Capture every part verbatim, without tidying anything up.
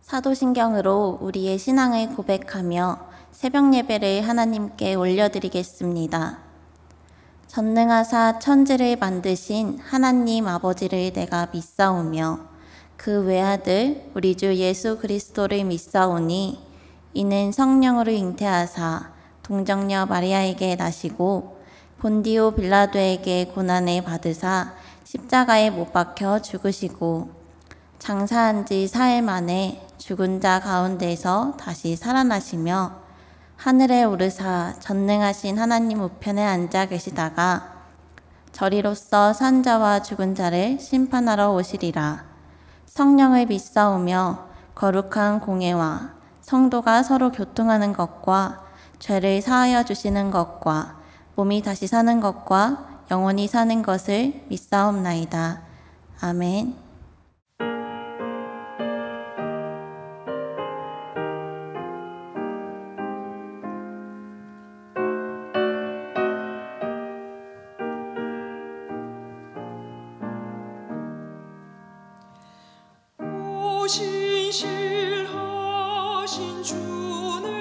사도신경으로 우리의 신앙을 고백하며 새벽 예배를 하나님께 올려드리겠습니다. 전능하사 천지를 만드신 하나님 아버지를 내가 믿사오며 그 외아들 우리 주 예수 그리스도를 믿사오니 이는 성령으로 잉태하사 동정녀 마리아에게 나시고 본디오 빌라도에게 고난을 받으사 십자가에 못 박혀 죽으시고 장사한 지 사흘 만에 죽은 자 가운데서 다시 살아나시며 하늘에 오르사 전능하신 하나님 우편에 앉아 계시다가 저리로서 산 자와 죽은 자를 심판하러 오시리라. 성령을 믿사오며 거룩한 공예와 성도가 서로 교통하는 것과 죄를 사하여 주시는 것과 몸이 다시 사는 것과 영원히 사는 것을 믿사옵나이다. 아멘. 신실하신 주 내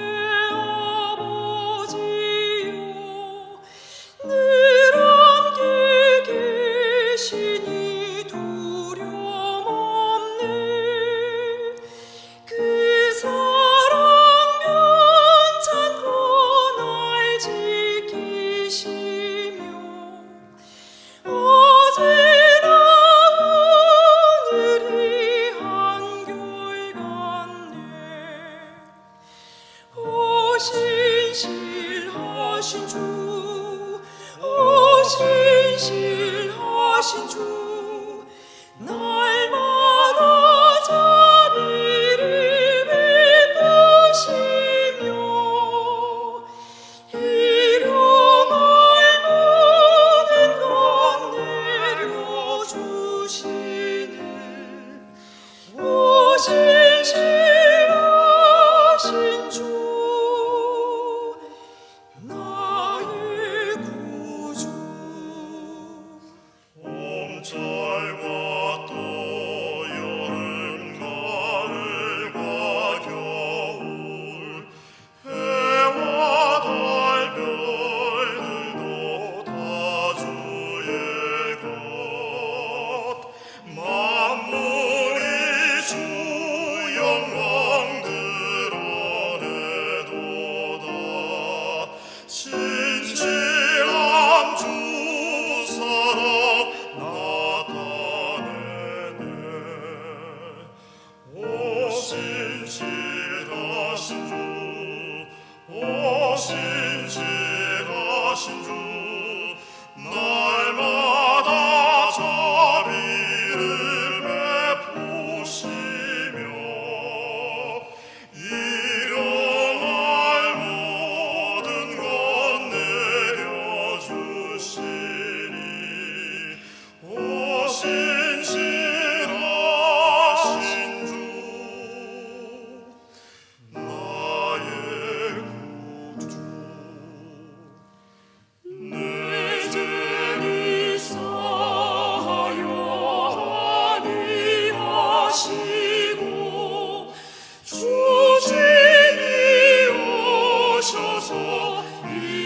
아버지요 늘 함께 계시니 두려움 없네. 그 사랑 변찬코 날 지키시며 어제나 신실하신 주, 오 신실하신 주, 날마다 자비를 베푸시며 일용할 모든 것 내려주시는 오 신실하신 주,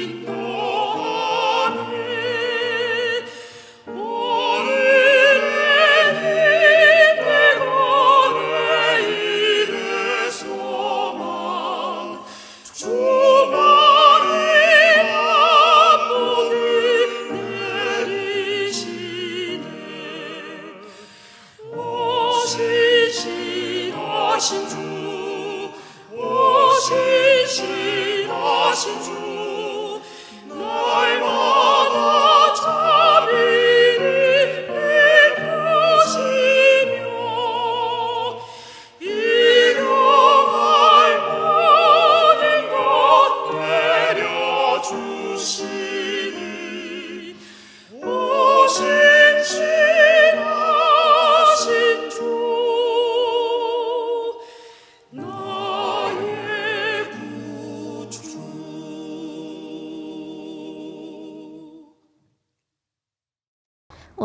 인도하네. 오늘의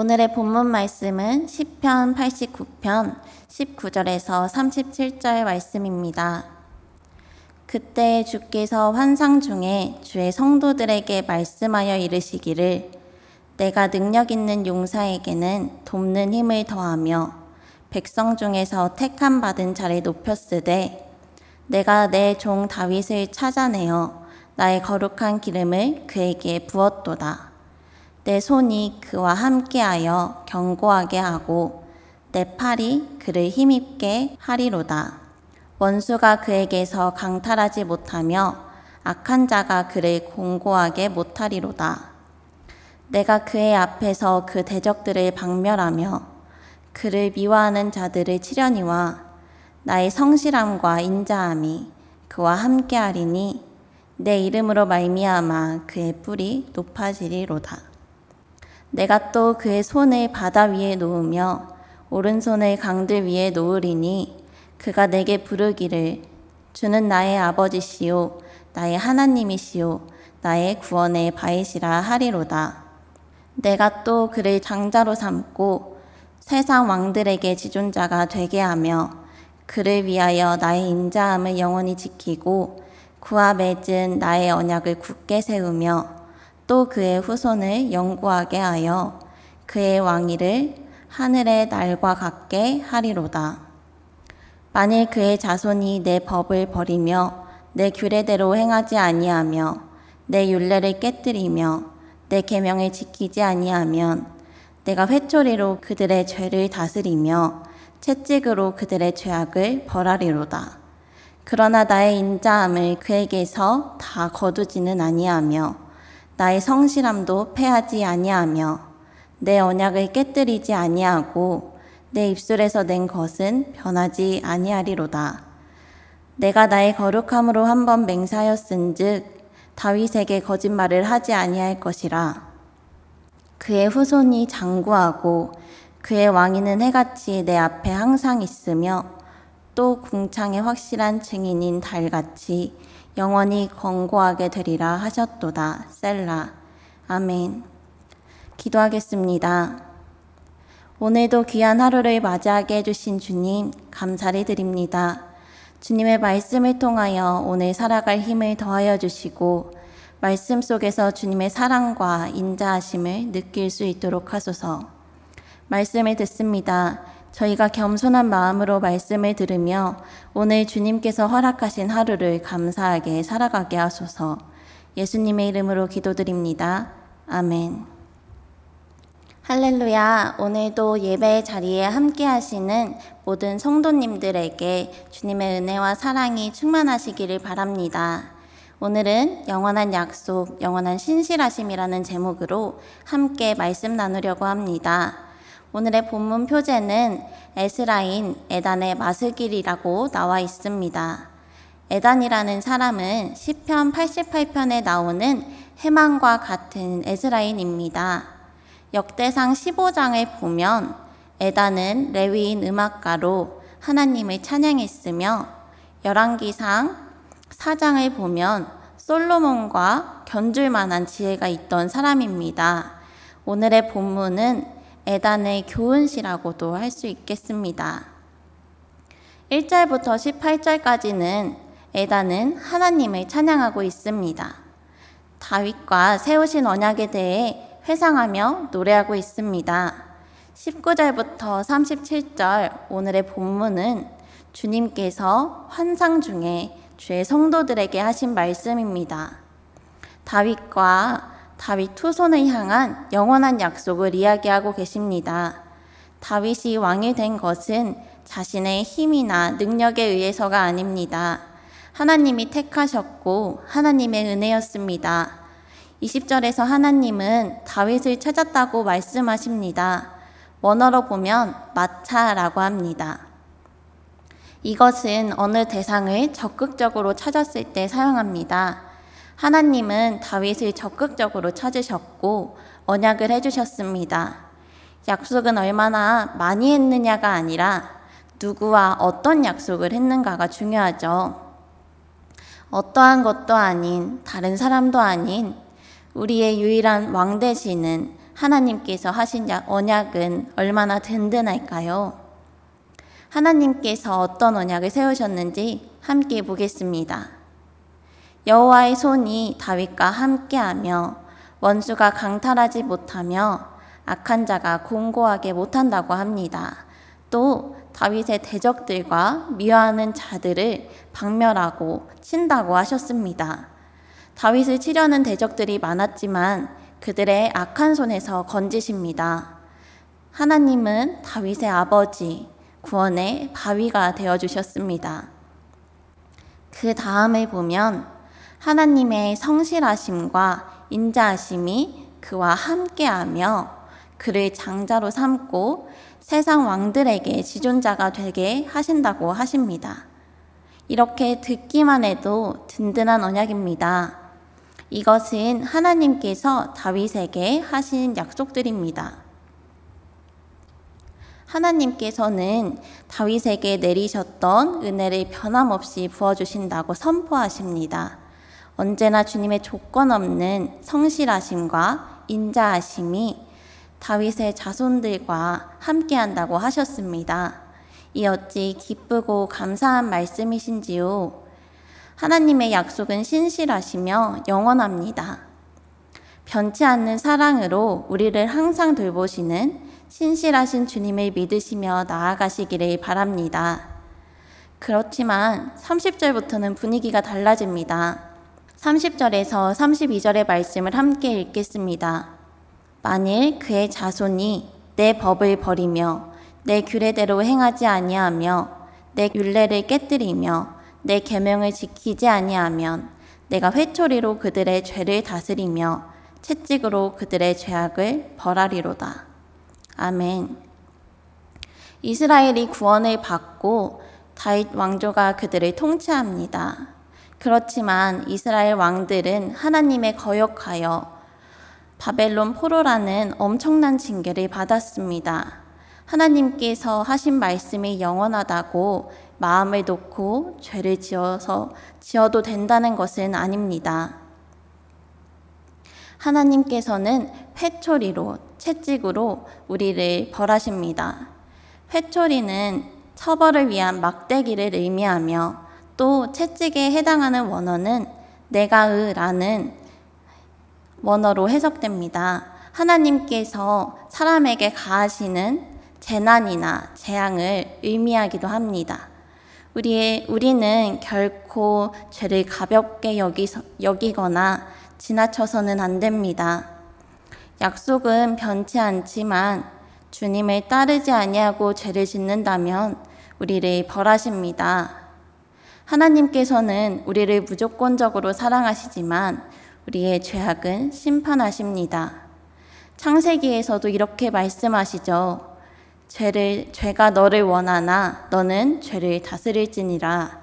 오늘의 본문 말씀은 시편 팔십구 편 십구 절에서 삼십칠 절 말씀입니다. 그때 주께서 환상 중에 주의 성도들에게 말씀하여 이르시기를 내가 능력 있는 용사에게는 돕는 힘을 더하며 백성 중에서 택함 받은 자를 높였으되 내가 내 종 다윗을 찾아내어 나의 거룩한 기름을 그에게 부었도다. 내 손이 그와 함께하여 견고하게 하고 내 팔이 그를 힘입게 하리로다. 원수가 그에게서 강탈하지 못하며 악한 자가 그를 공고하게 못하리로다. 내가 그의 앞에서 그 대적들을 박멸하며 그를 미워하는 자들을 치려니와 나의 성실함과 인자함이 그와 함께하리니 내 이름으로 말미암아 그의 뿔이 높아지리로다. 내가 또 그의 손을 바다 위에 놓으며 오른손을 강들 위에 놓으리니 그가 내게 부르기를 주는 나의 아버지시요 나의 하나님이시요 나의 구원의 바위시라 하리로다. 내가 또 그를 장자로 삼고 세상 왕들에게 지존자가 되게 하며 그를 위하여 나의 인자함을 영원히 지키고 그와 맺은 나의 언약을 굳게 세우며 또 그의 후손을 영구하게 하여 그의 왕위를 하늘의 날과 같게 하리로다. 만일 그의 자손이 내 법을 버리며 내 규례대로 행하지 아니하며 내 율례를 깨뜨리며 내 계명을 지키지 아니하면 내가 회초리로 그들의 죄를 다스리며 채찍으로 그들의 죄악을 벌하리로다. 그러나 나의 인자함을 그에게서 다 거두지는 아니하며 나의 성실함도 패하지 아니하며 내 언약을 깨뜨리지 아니하고 내 입술에서 낸 것은 변하지 아니하리로다. 내가 나의 거룩함으로 한 번 맹세하였은즉 다윗에게 거짓말을 하지 아니할 것이라. 그의 후손이 장구하고 그의 왕위는 해같이 내 앞에 항상 있으며 또 궁창의 확실한 증인인 달같이 영원히 권고하게 되리라 하셨도다. 셀라. 아멘. 기도하겠습니다. 오늘도 귀한 하루를 맞이하게 해주신 주님 감사를 드립니다. 주님의 말씀을 통하여 오늘 살아갈 힘을 더하여 주시고 말씀 속에서 주님의 사랑과 인자하심을 느낄 수 있도록 하소서. 말씀을 듣습니다. 저희가 겸손한 마음으로 말씀을 들으며 오늘 주님께서 허락하신 하루를 감사하게 살아가게 하소서. 예수님의 이름으로 기도드립니다. 아멘. 할렐루야. 오늘도 예배의 자리에 함께 하시는 모든 성도님들에게 주님의 은혜와 사랑이 충만하시기를 바랍니다. 오늘은 영원한 약속, 영원한 신실하심이라는 제목으로 함께 말씀 나누려고 합니다. 오늘의 본문 표제는 에스라인 에단의 마스길이라고 나와 있습니다. 에단이라는 사람은 시편 팔십팔 편에 나오는 해만과 같은 에스라인입니다. 역대상 십오 장을 보면 에단은 레위인 음악가로 하나님을 찬양했으며 열왕기상 사 장을 보면 솔로몬과 견줄 만한 지혜가 있던 사람입니다. 오늘의 본문은 에단의 교훈시라고도 할 수 있겠습니다. 일 절부터 십팔 절까지는 에단은 하나님을 찬양하고 있습니다. 다윗과 세우신 언약에 대해 회상하며 노래하고 있습니다. 십구 절부터 삼십칠 절 오늘의 본문은 주님께서 환상 중에 주의 성도들에게 하신 말씀입니다. 다윗과 다윗 후손을 향한 영원한 약속을 이야기하고 계십니다. 다윗이 왕이 된 것은 자신의 힘이나 능력에 의해서가 아닙니다. 하나님이 택하셨고 하나님의 은혜였습니다. 이십 절에서 하나님은 다윗을 찾았다고 말씀하십니다. 원어로 보면 마차라고 합니다. 이것은 어느 대상을 적극적으로 찾았을 때 사용합니다. 하나님은 다윗을 적극적으로 찾으셨고 언약을 해주셨습니다. 약속은 얼마나 많이 했느냐가 아니라 누구와 어떤 약속을 했는가가 중요하죠. 어떠한 것도 아닌 다른 사람도 아닌 우리의 유일한 왕 되시는 하나님께서 하신 언약은 얼마나 든든할까요? 하나님께서 어떤 언약을 세우셨는지 함께 보겠습니다. 여호와의 손이 다윗과 함께하며 원수가 강탈하지 못하며 악한 자가 공고하게 못한다고 합니다. 또 다윗의 대적들과 미워하는 자들을 박멸하고 친다고 하셨습니다. 다윗을 치려는 대적들이 많았지만 그들의 악한 손에서 건지십니다. 하나님은 다윗의 아버지, 구원의 바위가 되어주셨습니다. 그 다음에 보면 하나님의 성실하심과 인자하심이 그와 함께하며 그를 장자로 삼고 세상 왕들에게 지존자가 되게 하신다고 하십니다. 이렇게 듣기만 해도 든든한 언약입니다. 이것은 하나님께서 다윗에게 하신 약속들입니다. 하나님께서는 다윗에게 내리셨던 은혜를 변함없이 부어주신다고 선포하십니다. 언제나 주님의 조건 없는 성실하심과 인자하심이 다윗의 자손들과 함께한다고 하셨습니다. 이 어찌 기쁘고 감사한 말씀이신지요. 하나님의 약속은 신실하시며 영원합니다. 변치 않는 사랑으로 우리를 항상 돌보시는 신실하신 주님을 믿으시며 나아가시기를 바랍니다. 그렇지만 삼십 절부터는 분위기가 달라집니다. 삼십 절에서 삼십이 절의 말씀을 함께 읽겠습니다. 만일 그의 자손이 내 법을 버리며 내 규례대로 행하지 아니하며 내 율례를 깨뜨리며 내 계명을 지키지 아니하면 내가 회초리로 그들의 죄를 다스리며 채찍으로 그들의 죄악을 벌하리로다. 아멘. 이스라엘이 구원을 받고 다윗 왕조가 그들을 통치합니다. 그렇지만 이스라엘 왕들은 하나님에 거역하여 바벨론 포로라는 엄청난 징계를 받았습니다. 하나님께서 하신 말씀이 영원하다고 마음을 놓고 죄를 지어서 지어도 된다는 것은 아닙니다. 하나님께서는 회초리로, 채찍으로 우리를 벌하십니다. 회초리는 처벌을 위한 막대기를 의미하며 또 채찍에 해당하는 원어는 내가으라는 원어로 해석됩니다. 하나님께서 사람에게 가하시는 재난이나 재앙을 의미하기도 합니다. 우리의, 우리는 결코 죄를 가볍게 여기서, 여기거나 지나쳐서는 안 됩니다. 약속은 변치 않지만 주님을 따르지 아니하고 죄를 짓는다면 우리를 벌하십니다. 하나님께서는 우리를 무조건적으로 사랑하시지만 우리의 죄악은 심판하십니다. 창세기에서도 이렇게 말씀하시죠. 죄를, 죄가 너를 원하나 너는 죄를 다스릴지니라.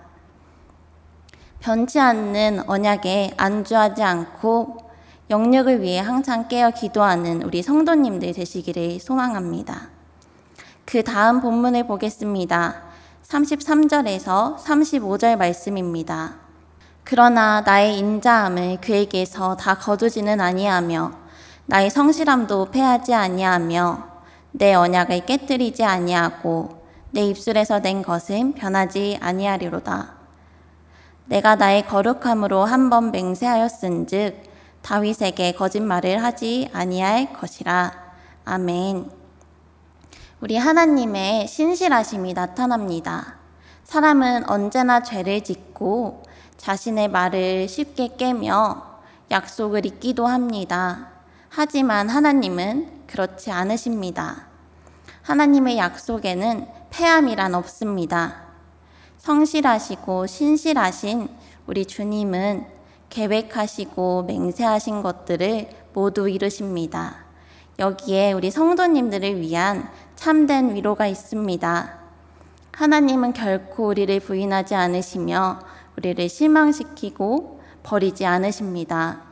변치 않는 언약에 안주하지 않고 영역을 위해 항상 깨어 기도하는 우리 성도님들 되시기를 소망합니다. 그 다음 본문을 보겠습니다. 삼십삼 절에서 삼십오 절 말씀입니다. 그러나 나의 인자함을 그에게서 다 거두지는 아니하며 나의 성실함도 패하지 아니하며 내 언약을 깨뜨리지 아니하고 내 입술에서 낸 것은 변하지 아니하리로다. 내가 나의 거룩함으로 한 번 맹세하였은즉 다윗에게 거짓말을 하지 아니할 것이라. 아멘. 우리 하나님의 신실하심이 나타납니다. 사람은 언제나 죄를 짓고 자신의 말을 쉽게 깨며 약속을 잊기도 합니다. 하지만 하나님은 그렇지 않으십니다. 하나님의 약속에는 패함이란 없습니다. 성실하시고 신실하신 우리 주님은 계획하시고 맹세하신 것들을 모두 이루십니다. 여기에 우리 성도님들을 위한 참된 위로가 있습니다. 하나님은 결코 우리를 부인하지 않으시며 우리를 실망시키고 버리지 않으십니다.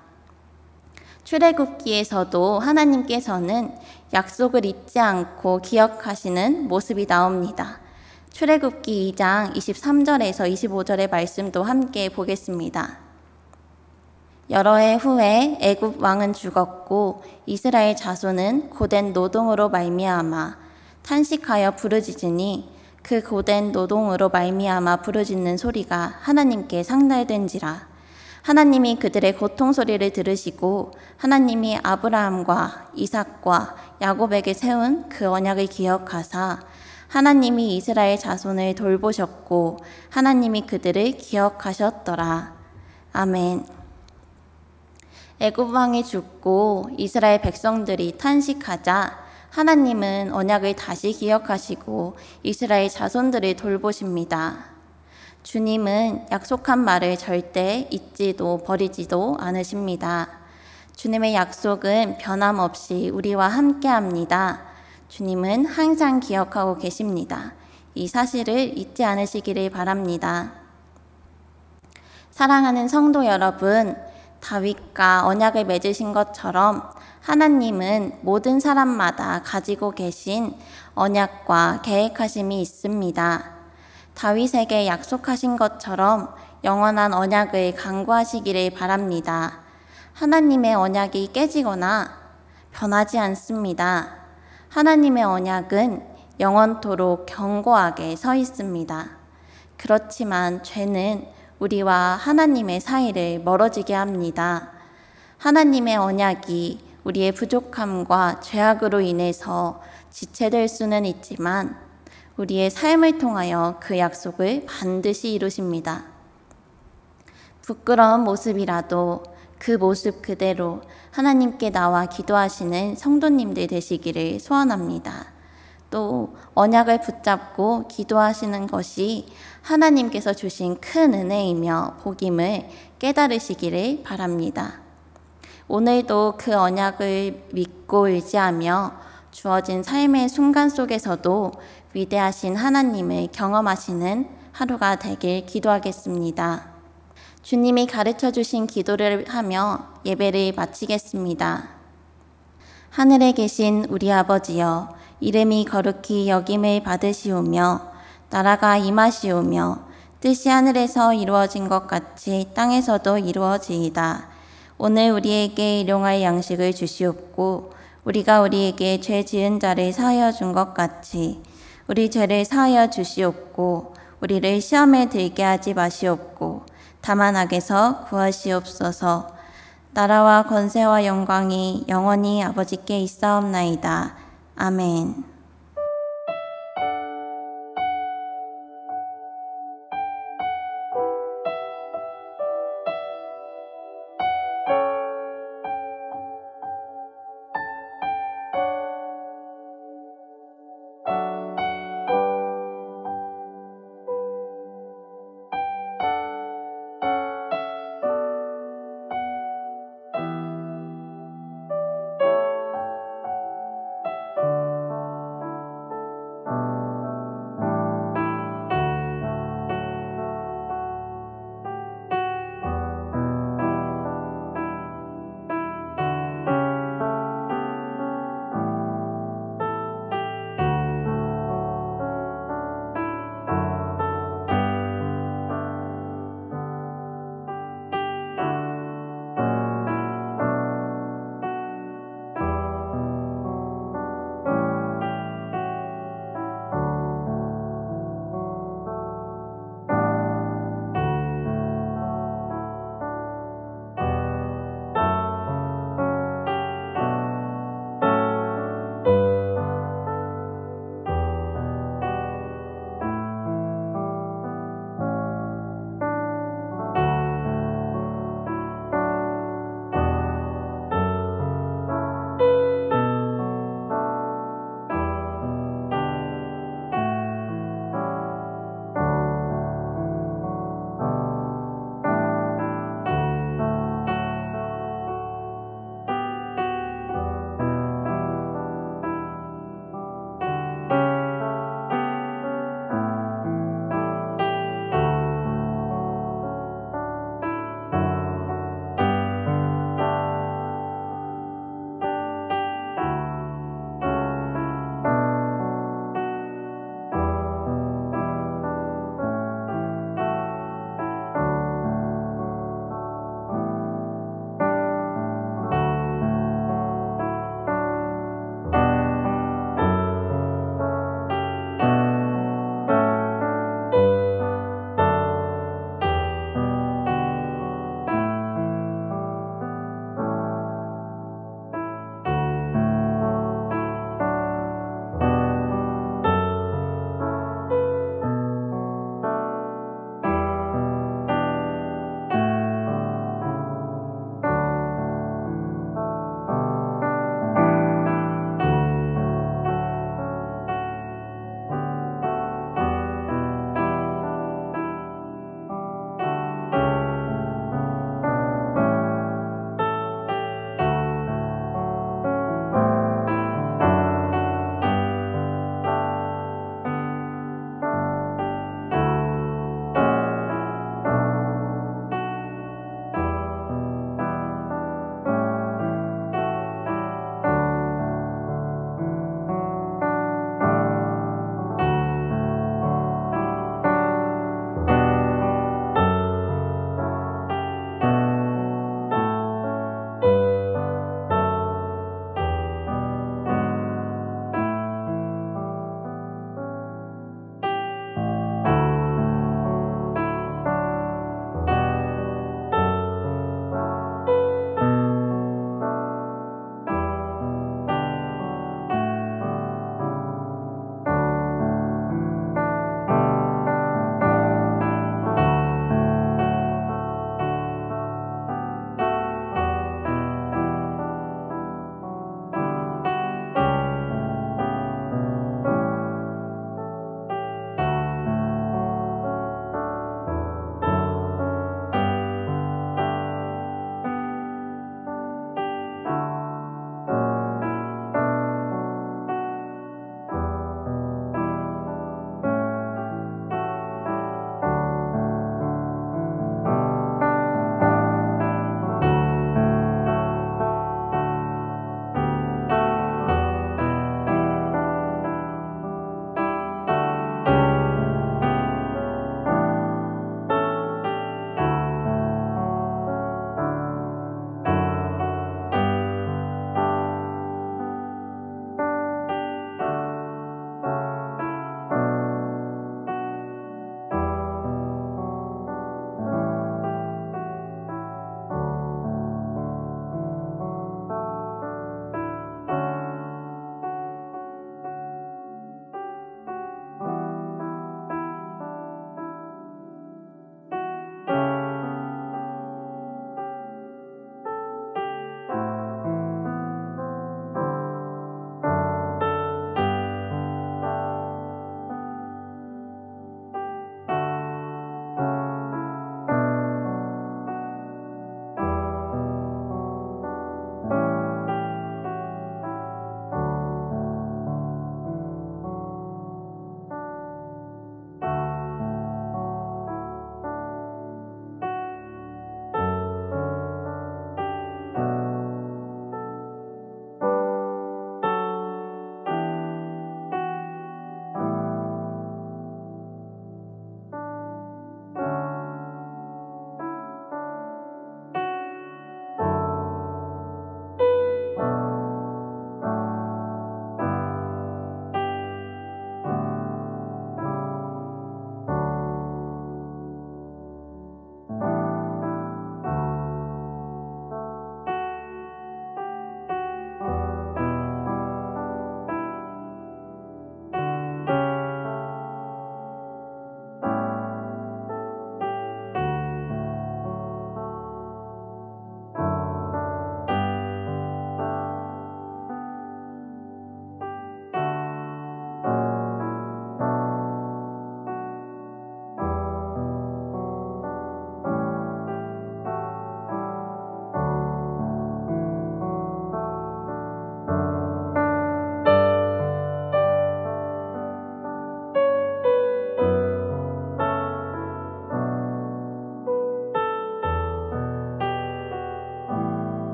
출애굽기에서도 하나님께서는 약속을 잊지 않고 기억하시는 모습이 나옵니다. 출애굽기 이 장 이십삼 절에서 이십오 절의 말씀도 함께 보겠습니다. 여러 해 후에 애굽 왕은 죽었고 이스라엘 자손은 고된 노동으로 말미암아 탄식하여 부르짖으니 그 고된 노동으로 말미암아 부르짖는 소리가 하나님께 상달된지라. 하나님이 그들의 고통 소리를 들으시고 하나님이 아브라함과 이삭과 야곱에게 세운 그 언약을 기억하사 하나님이 이스라엘 자손을 돌보셨고 하나님이 그들을 기억하셨더라. 아멘. 애굽 왕이 죽고 이스라엘 백성들이 탄식하자 하나님은 언약을 다시 기억하시고 이스라엘 자손들을 돌보십니다. 주님은 약속한 말을 절대 잊지도 버리지도 않으십니다. 주님의 약속은 변함없이 우리와 함께합니다. 주님은 항상 기억하고 계십니다. 이 사실을 잊지 않으시기를 바랍니다. 사랑하는 성도 여러분, 다윗과 언약을 맺으신 것처럼 하나님은 모든 사람마다 가지고 계신 언약과 계획하심이 있습니다. 다윗에게 약속하신 것처럼 영원한 언약을 강구하시기를 바랍니다. 하나님의 언약이 깨지거나 변하지 않습니다. 하나님의 언약은 영원토록 견고하게 서 있습니다. 그렇지만 죄는 우리와 하나님의 사이를 멀어지게 합니다. 하나님의 언약이 우리의 부족함과 죄악으로 인해서 지체될 수는 있지만 우리의 삶을 통하여 그 약속을 반드시 이루십니다. 부끄러운 모습이라도 그 모습 그대로 하나님께 나와 기도하시는 성도님들 되시기를 소원합니다. 또 언약을 붙잡고 기도하시는 것이 하나님께서 주신 큰 은혜이며 복임을 깨달으시기를 바랍니다. 오늘도 그 언약을 믿고 의지하며 주어진 삶의 순간 속에서도 위대하신 하나님을 경험하시는 하루가 되길 기도하겠습니다. 주님이 가르쳐 주신 기도를 하며 예배를 마치겠습니다. 하늘에 계신 우리 아버지여, 이름이 거룩히 여김을 받으시오며 나라가 임하시오며 뜻이 하늘에서 이루어진 것 같이 땅에서도 이루어지이다. 오늘 우리에게 일용할 양식을 주시옵고 우리가 우리에게 죄 지은 자를 사하여 준 것 같이 우리 죄를 사하여 주시옵고 우리를 시험에 들게 하지 마시옵고 다만 악에서 구하시옵소서. 나라와 권세와 영광이 영원히 아버지께 있사옵나이다. 아멘.